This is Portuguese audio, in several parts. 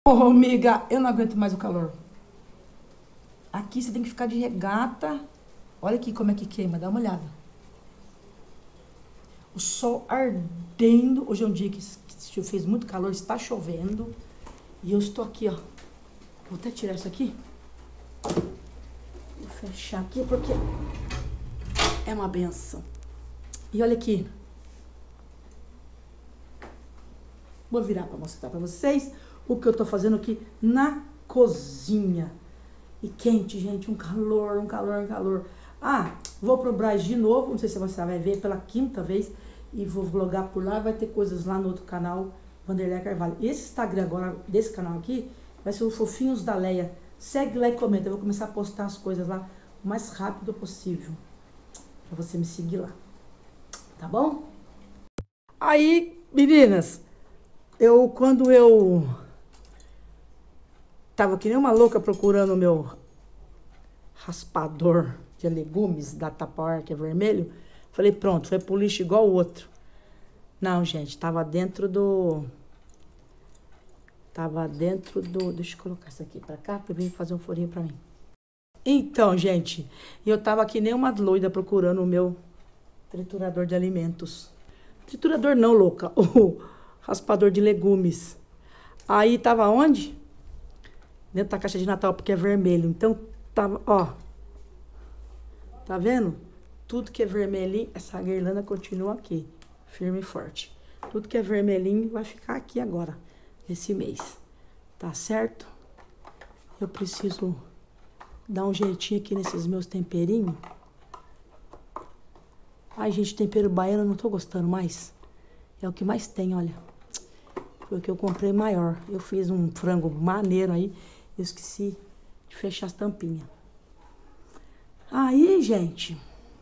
Ô, amiga, eu não aguento mais o calor. Aqui você tem que ficar de regata. Olha aqui como é que queima, dá uma olhada. O sol ardendo. Hoje é um dia que fez muito calor, está chovendo. E eu estou aqui, ó. Vou até tirar isso aqui. Vou fechar aqui porque é uma benção. E olha aqui. Vou virar para mostrar para vocês o que eu tô fazendo aqui na cozinha. E quente, gente, um calor, um calor, um calor. Ah, vou pro Brás de novo, não sei se você vai ver pela quinta vez. E vou vlogar por lá, vai ter coisas lá no outro canal, Vanderlei Carvalho. Esse Instagram agora, desse canal aqui, vai ser o Fofinhos da Leia. Segue lá e comenta, eu vou começar a postar as coisas lá o mais rápido possível. Pra você me seguir lá, tá bom? Aí, meninas, quando eu tava que nem uma louca procurando o meu raspador de legumes da Tupperware, que é vermelho. Falei, pronto, foi pro lixo igual o outro. Não, gente, tava dentro do... Deixa eu colocar isso aqui pra cá, pra eu vir fazer um furinho pra mim. Então, gente, eu tava que nem uma doida procurando o meu triturador de alimentos. Triturador não, louca. O raspador de legumes. Aí tava onde? Dentro da caixa de Natal, porque é vermelho. Então, tava, ó. Tá vendo? Tudo que é vermelhinho, essa guirlanda continua aqui, firme e forte. Tudo que é vermelhinho vai ficar aqui agora, esse mês. Tá certo? Eu preciso dar um jeitinho aqui nesses meus temperinhos. Ai, gente, tempero baiano eu não tô gostando mais. É o que mais tem, olha. Foi o que eu comprei maior. Eu fiz um frango maneiro aí, eu esqueci de fechar as tampinhas. Aí, gente,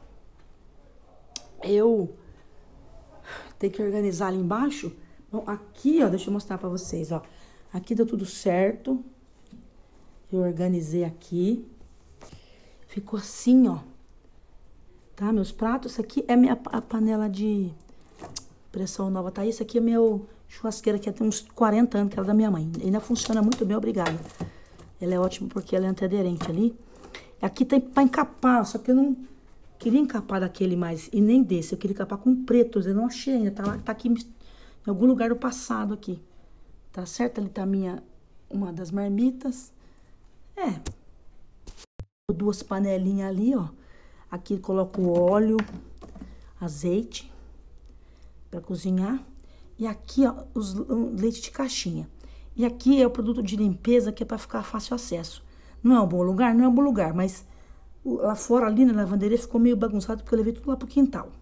eu tenho que organizar ali embaixo. Bom, aqui, ó, deixa eu mostrar pra vocês, ó. Aqui deu tudo certo. Eu organizei aqui. Ficou assim, ó. Tá, meus pratos. Isso aqui é a panela de pressão nova, tá? Isso aqui é meu churrasqueira, que tem uns 40 anos, que era da minha mãe. Ainda funciona muito bem, obrigada. Ela é ótima porque ela é antiaderente ali. Aqui tem pra encapar, só que eu não queria encapar daquele mais, e nem desse. Eu queria encapar com preto, eu não achei ainda. Tá aqui em algum lugar do passado aqui. Tá certo? Ali tá uma das marmitas. É. Duas panelinhas ali, ó. Aqui coloco óleo, azeite para cozinhar. E aqui, ó, leite de caixinha. E aqui é o produto de limpeza que é para ficar fácil acesso. Não é um bom lugar? Não é um bom lugar, mas lá fora, ali na lavanderia, ficou meio bagunçado porque eu levei tudo lá pro quintal.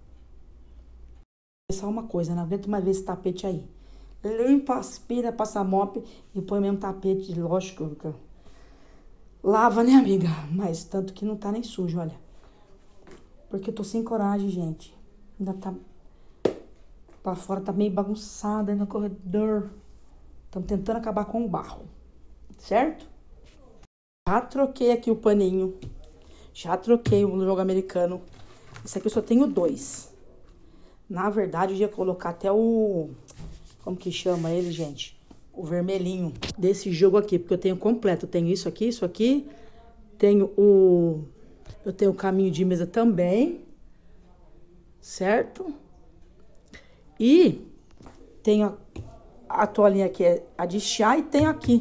Só uma coisa, não aguento mais ver esse tapete aí. Limpa, aspira, passa mop e põe mesmo tapete, lógico. Lava, né, amiga? Mas tanto que não tá nem sujo, olha. Porque eu tô sem coragem, gente. Ainda tá... Lá fora tá meio bagunçado aí no corredor. Estamos tentando acabar com o barro. Certo? Já troquei aqui o paninho. Já troquei o jogo americano. Esse aqui eu só tenho dois. Na verdade, eu ia colocar até o... Como que chama ele, gente? O vermelhinho desse jogo aqui. Porque eu tenho completo. Eu tenho isso aqui. Tenho o... Eu tenho o caminho de mesa também. Certo? E tenho a toalhinha aqui, é a de chá, e tenho aqui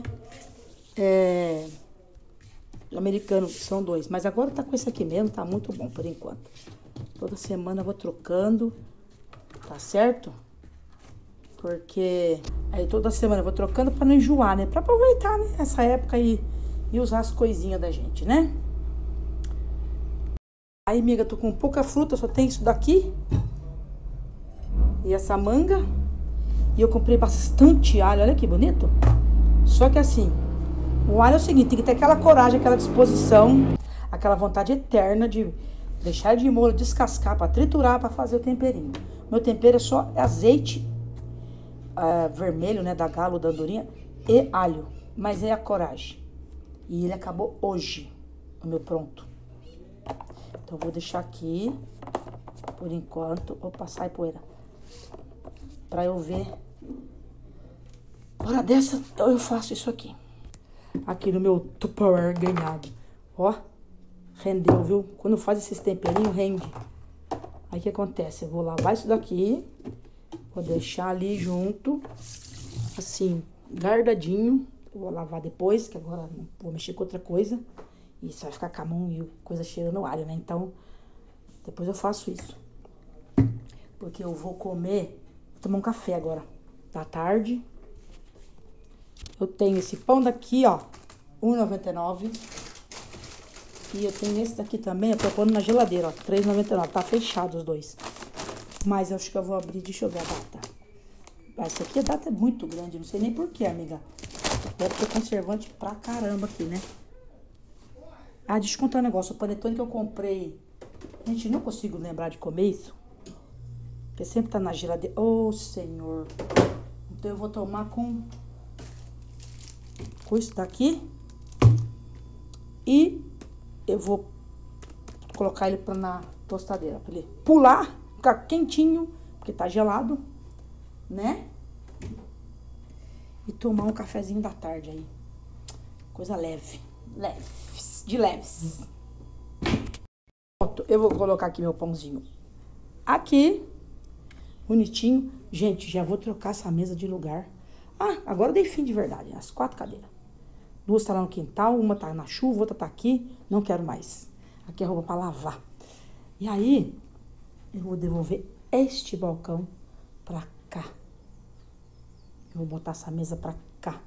o americano, são dois. Mas agora tá com esse aqui mesmo, tá muito bom por enquanto. Toda semana eu vou trocando, tá certo? Porque aí toda semana eu vou trocando pra não enjoar, né? Pra aproveitar, né? Essa época e usar as coisinhas da gente, né? Aí, amiga, tô com pouca fruta, só tem isso daqui. E essa manga. E eu comprei bastante alho, olha que bonito. Só que assim, o alho é o seguinte, tem que ter aquela coragem, aquela disposição, aquela vontade eterna de deixar de molho, descascar para triturar, para fazer o temperinho. Meu tempero é só azeite vermelho, né, da galo, da andorinha, e alho. Mas é a coragem. E ele acabou hoje, o meu pronto. Então eu vou deixar aqui, por enquanto. Opa, sai poeira. Pra eu ver Hora dessa, eu faço isso aqui. Aqui no meu Tupperware ganhado. Ó, rendeu, viu? Quando faz esses temperinhos, rende. Aí o que acontece? Eu vou lavar isso daqui. Vou deixar ali junto. Assim, guardadinho. Eu vou lavar depois, que agora não vou mexer com outra coisa. E isso vai ficar com a mão e coisa cheirando alho, né? Então, depois eu faço isso. Porque eu vou comer, vou tomar um café agora, da tarde. Eu tenho esse pão daqui, ó, R$1,99. E eu tenho esse daqui também, eu tô pondo na geladeira, ó, R$3,99. Tá fechado os dois. Mas eu acho que eu vou abrir, deixa eu ver a data. Essa aqui a data é muito grande, não sei nem porquê, amiga. Deve ter conservante pra caramba aqui, né? Ah, deixa eu contar um negócio. O panetone que eu comprei, gente, não consigo lembrar de comer isso. Porque sempre tá na geladeira. Ô, Senhor. Então eu vou tomar com isso daqui. E eu vou colocar ele na tostadeira. Pra ele pular, ficar quentinho, porque tá gelado, né? E tomar um cafezinho da tarde aí. Coisa leve. Leves. De leves. Eu vou colocar aqui meu pãozinho. Aqui. Bonitinho. Gente, já vou trocar essa mesa de lugar. Ah, agora dei fim de verdade. As 4 cadeiras. 2 tá lá no quintal, uma tá na chuva, outra tá aqui. Não quero mais. Aqui é roupa pra lavar. E aí, eu vou devolver este balcão pra cá. Eu vou botar essa mesa pra cá.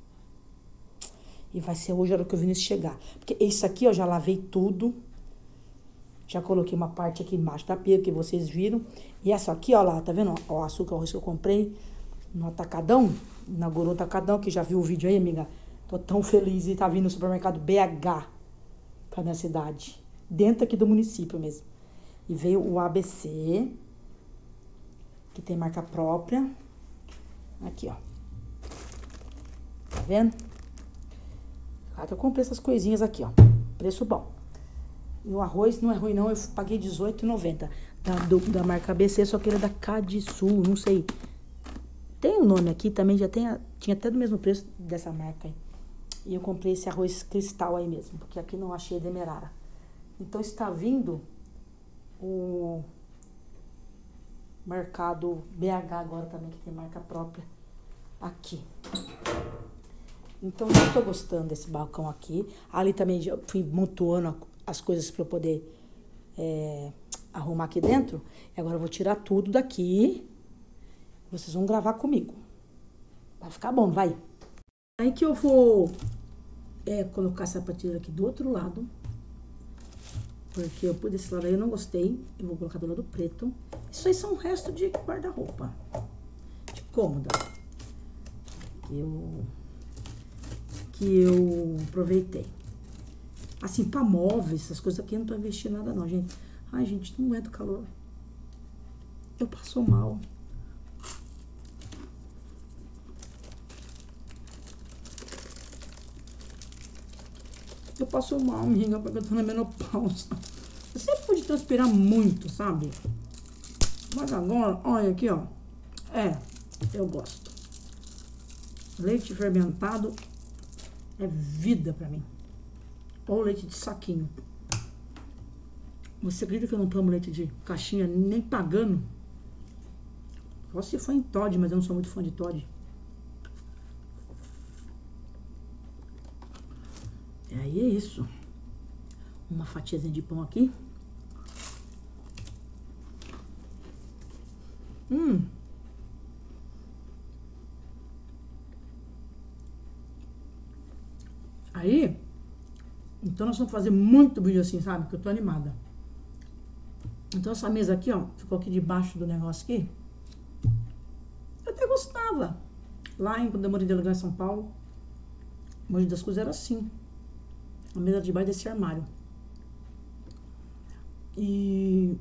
E vai ser hoje a hora que o Vinícius chegar. Porque isso aqui, eu já lavei tudo. Já coloquei uma parte aqui embaixo da pia, que vocês viram. E essa aqui, ó lá, tá vendo? Ó, o açúcar, o arroz que eu comprei no Atacadão. Inaugurou o Atacadão, que já viu o vídeo aí, amiga. Tô tão feliz e tá vindo no supermercado BH pra minha cidade. Dentro aqui do município mesmo. E veio o ABC, que tem marca própria. Aqui, ó. Tá vendo? Lá que eu comprei essas coisinhas aqui, ó. Preço bom. E o arroz não é ruim, não. Eu paguei R$18,90 da marca ABC, só que ele é da Cadisul, não sei. Tem um nome aqui também, tinha até do mesmo preço dessa marca aí. E eu comprei esse arroz cristal aí mesmo, porque aqui não achei demerara. Então está vindo o mercado BH agora também, que tem marca própria aqui. Então eu tô gostando desse balcão aqui. Ali também já fui montuando as coisas para eu poder arrumar aqui dentro. E agora eu vou tirar tudo daqui. Vocês vão gravar comigo. Vai ficar bom, vai. Aí que eu vou colocar essa prateleira aqui do outro lado. Porque eu pus desse lado aí, eu não gostei. Eu vou colocar do lado preto. Isso aí são um resto de guarda-roupa. De cômoda. Que eu aproveitei. Assim, pra móveis, essas coisas aqui, eu não tô investindo nada não, gente. Ai, gente, não aguento calor. Eu passo mal. Eu passo mal, amiga, porque eu tô na menopausa. Eu sempre pude transpirar muito, sabe? Mas agora, olha aqui, ó. Eu gosto. Leite fermentado é vida pra mim. Ou leite de saquinho. Você acredita que eu não tomo leite de caixinha nem pagando? Só se for em Toddy, mas eu não sou muito fã de Toddy. E aí é isso. Uma fatiazinha de pão aqui. Aí, então nós vamos fazer muito vídeo assim, sabe? Que eu tô animada. Então essa mesa aqui, ó, ficou aqui debaixo do negócio aqui. Eu até gostava. Lá quando eu morei em Delegado em São Paulo, Mogi das Cruzes era assim. A mesa debaixo desse armário. E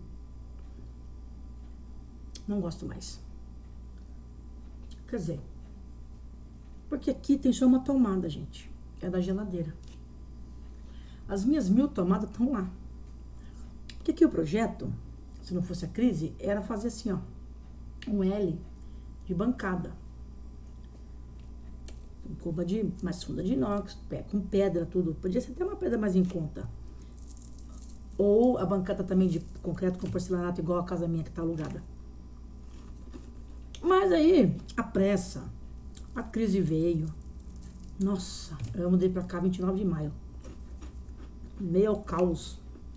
não gosto mais. Quer dizer, porque aqui tem só uma tomada, gente. É da geladeira. As minhas 1000 tomadas estão lá. Porque aqui o projeto, se não fosse a crise, era fazer assim, ó. Um L de bancada. Cômoda mais funda de inox, com pedra, tudo. Podia ser até uma pedra mais em conta. Ou a bancada também de concreto com porcelanato, igual a casa minha que tá alugada. Mas aí, a pressa, a crise veio. Nossa, eu mudei pra cá 29 de maio. Meio ao caos.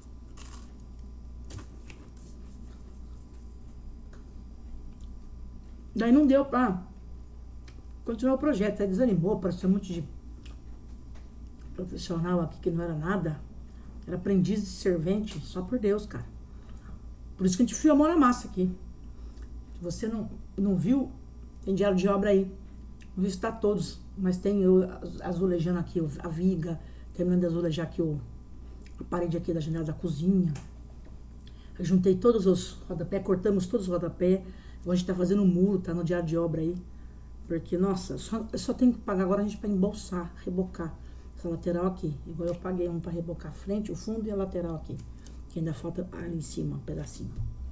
Daí não deu pra continuar o projeto. Aí desanimou, apareceu um monte de profissional aqui que não era nada. Era aprendiz de servente, só por Deus, cara. Por isso que a gente enfiou a mão na massa aqui. Se você não viu, tem diário de obra aí. Não está todos, mas tem eu azulejando aqui a viga, terminando de azulejar aqui a parede aqui da janela da cozinha. Eu juntei todos os rodapés, cortamos todos os rodapés. Agora a gente tá fazendo um muro, tá no diário de obra aí. Porque, nossa, eu só tenho que pagar agora a gente pra embolsar, rebocar essa lateral aqui. Igual eu paguei um pra rebocar a frente, o fundo e a lateral aqui. Que ainda falta ali em cima, um pedacinho.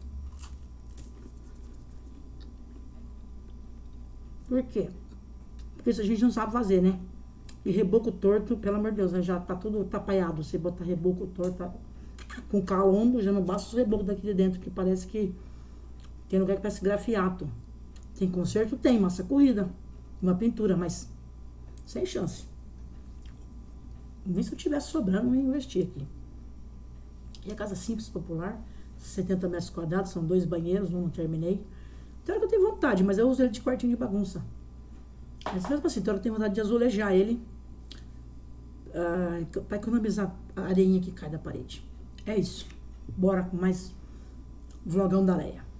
Por quê? Porque isso a gente não sabe fazer, né? E reboco torto, pelo amor de Deus, né? Já tá tudo tapaiado. Você botar reboco torto, tá com caombo, já não basta os rebocos daqui de dentro, que parece que tem lugar que parece grafiato. Tem conserto? Tem, massa corrida, uma pintura, mas sem chance. Nem se eu tivesse sobrando, eu ia investir aqui. E a casa simples, popular, 70 metros quadrados, são 2 banheiros, não terminei. Tem hora que eu tenho vontade, mas eu uso ele de quartinho de bagunça. Mas mesmo assim, tem hora que eu tenho vontade de azulejar ele, pra economizar a areinha que cai da parede. É isso. Bora com mais vlogão da Leia.